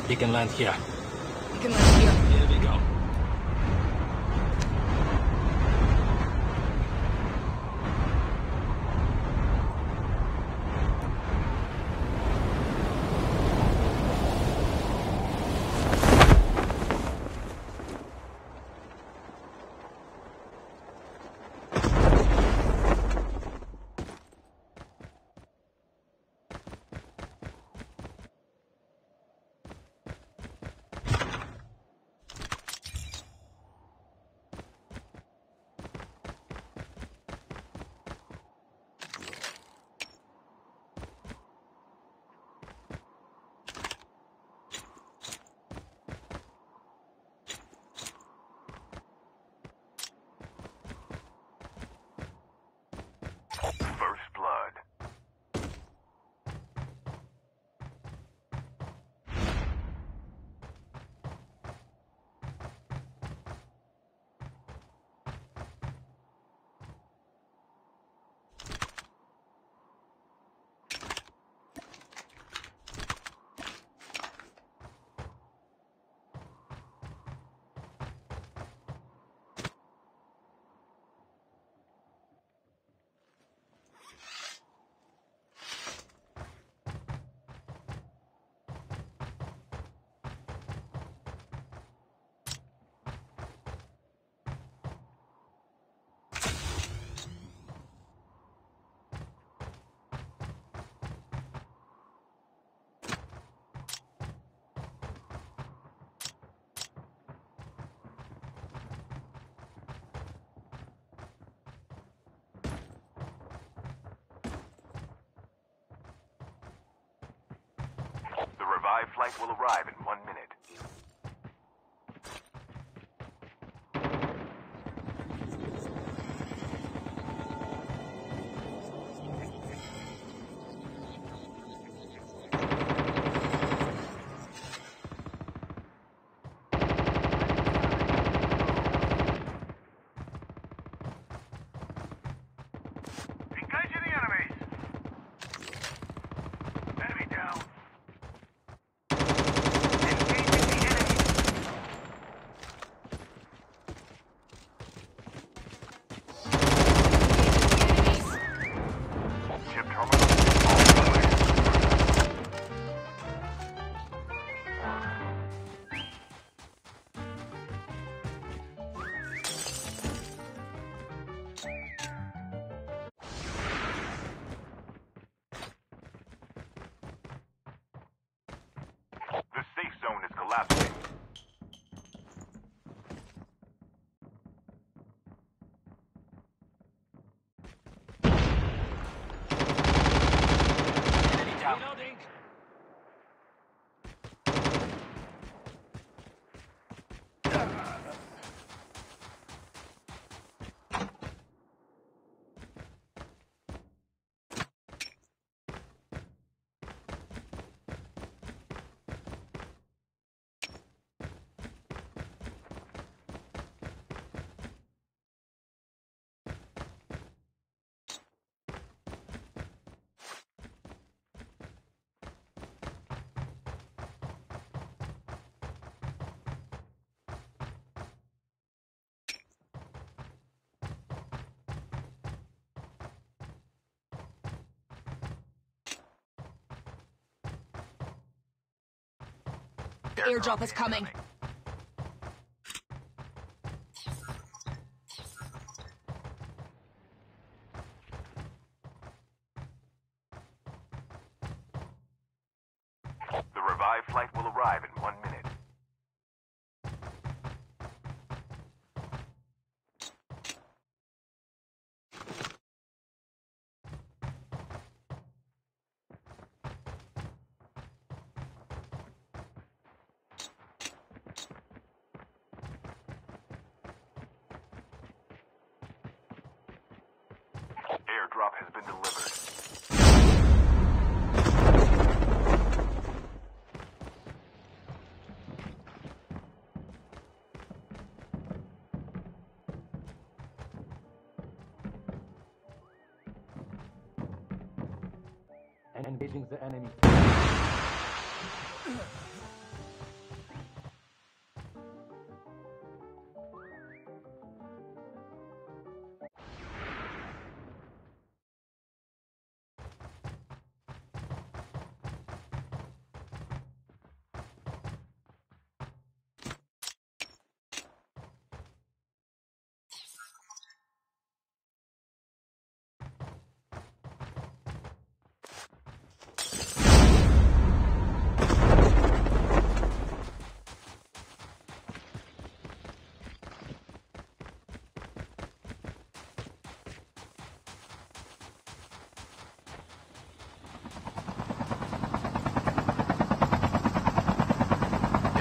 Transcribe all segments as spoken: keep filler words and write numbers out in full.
He can land here. You can land here. Here we go. First blood. The revived flight will arrive in one minute. Engaging the enemies! Enemy down! Engaging the enemy! Chip terminal offline. The safe zone is collapsing. Enemy down. Reloading. The airdrop is coming. The revived flight will arrive in one minute. Airdrop has been delivered. And engaging the enemy.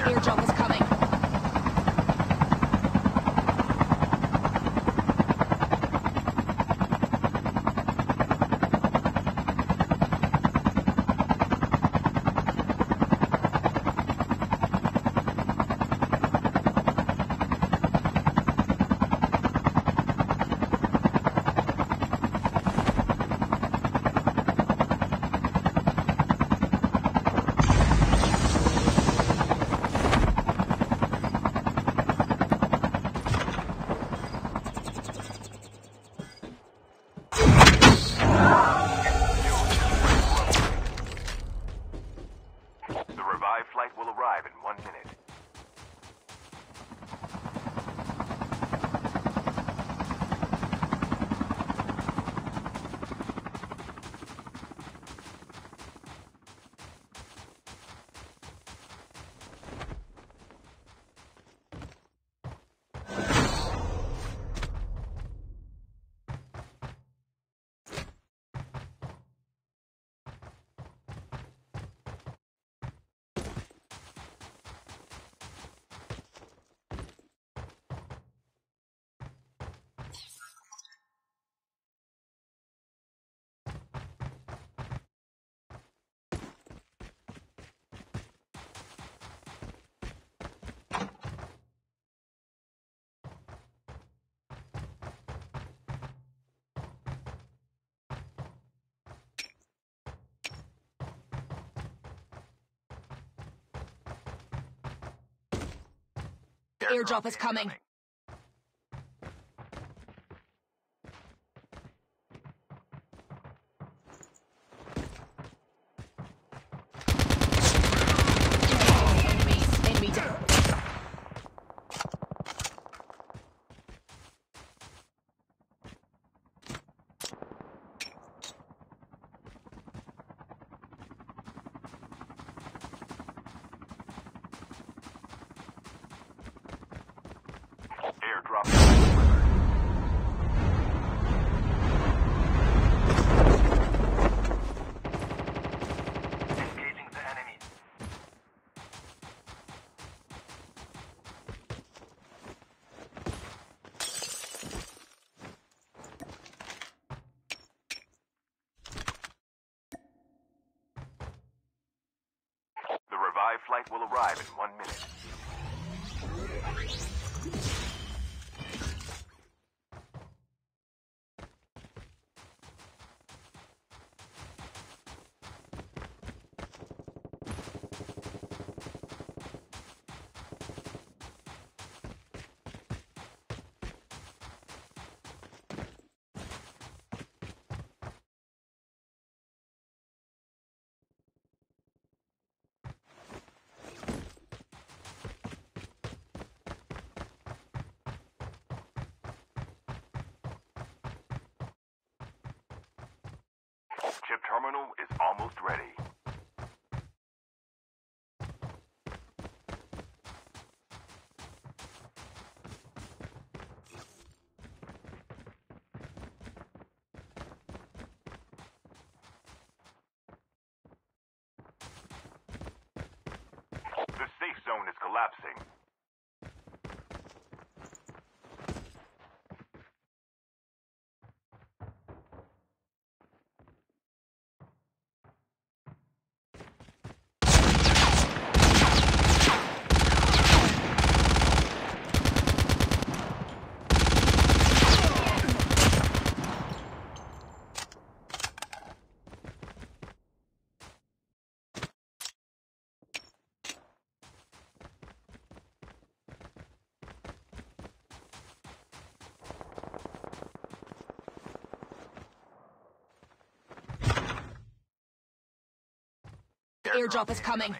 Airdrop is coming. The revived flight will arrive in one minute. The airdrop is coming. Enemy, enemy down. Airdrop has been delivered. Engaging the enemy. The revived flight will arrive in one minute. Chip terminal is almost ready. The safe zone is collapsing. The airdrop is coming.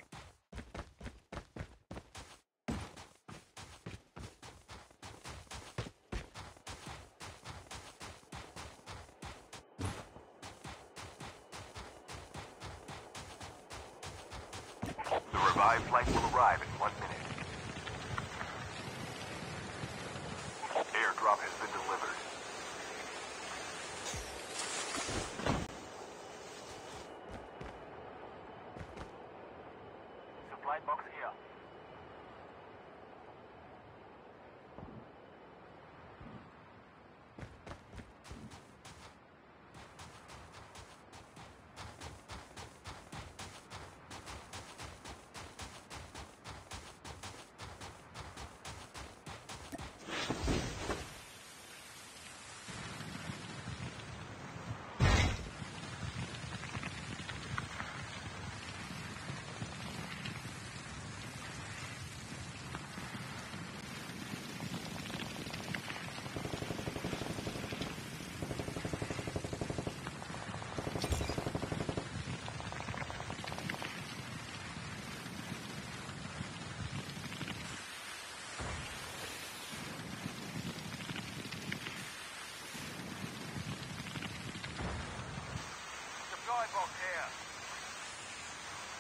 The revived flight will arrive in one minute. Airdrop has been delivered. Supply box here.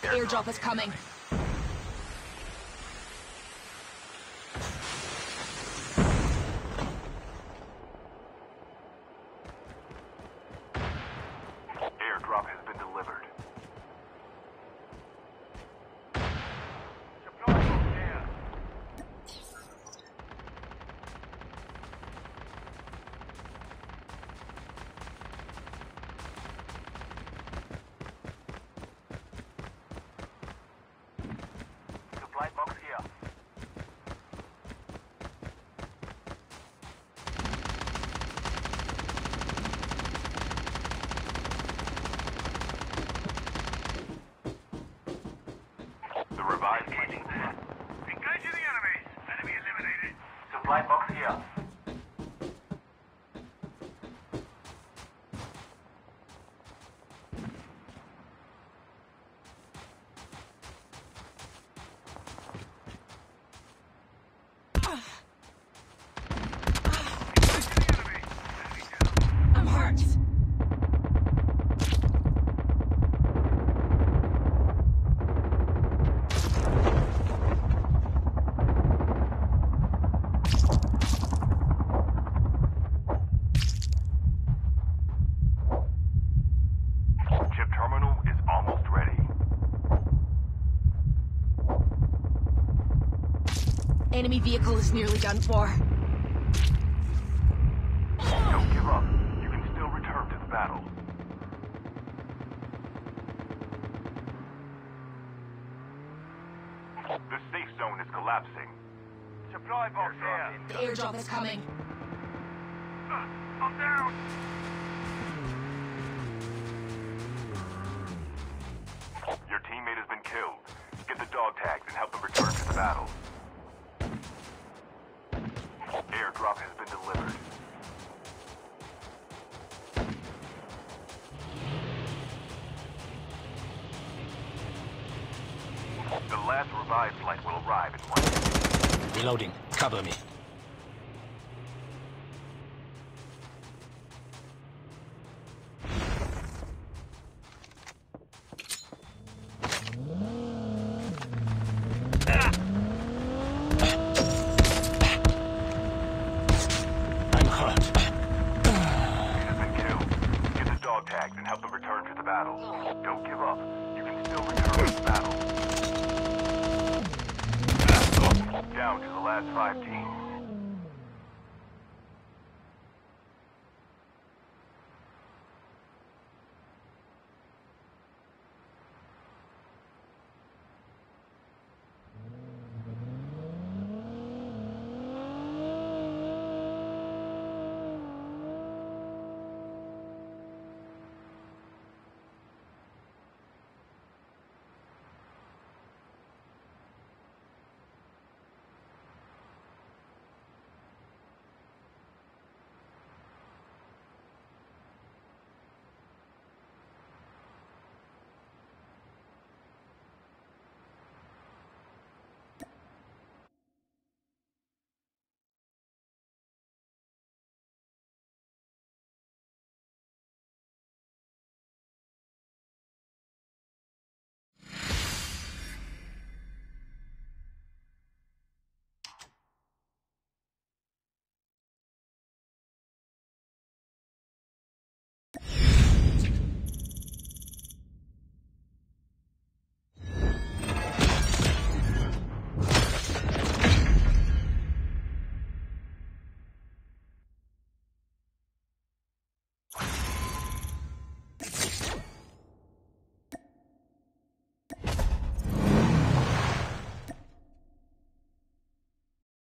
Airdrop is coming. Airdrop has been delivered. Supply box here. The revived flight. Engaging the enemies. Enemy eliminated. Supply box here. I'm hurt. Chip terminal is almost ready. Enemy vehicle is nearly done for. Don't give up. You can still return to the battle. The safe zone is collapsing. Supply box here. The airdrop is coming. I'm down. Your teammate has been killed. Get the dog tags and help them return to the battle. Airdrop has been delivered. The last revived flight will arrive in one minute. Reloading. Cover me. I'm hurt. He has been killed. Get the dog tags and help them return to the battle. Don't give up. You can still return to the battle. Down to the last five teams.